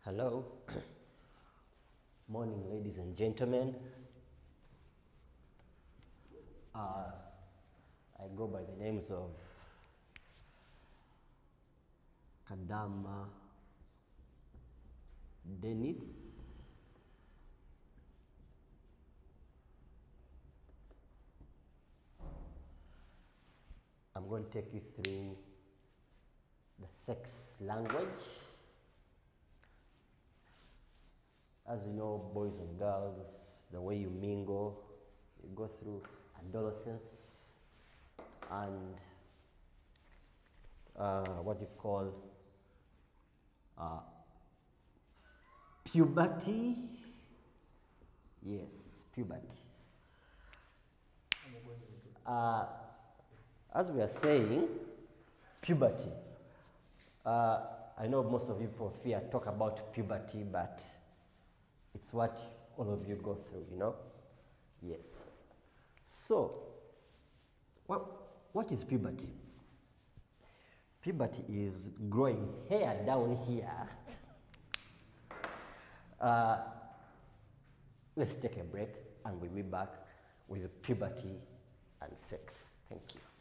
Hello. Morning, ladies and gentlemen. I go by the names of Kadama Dennis. I'm going to take you through the sex language. As you know, boys and girls, the way you mingle, you go through adolescence and what you call puberty. Yes, puberty. As we are saying, puberty. I know most of you prefer talk about puberty, but it's what all of you go through, you know? Yes. So, what is puberty? Puberty is growing hair down here. Let's take a break and we'll be back with puberty and sex. Thank you.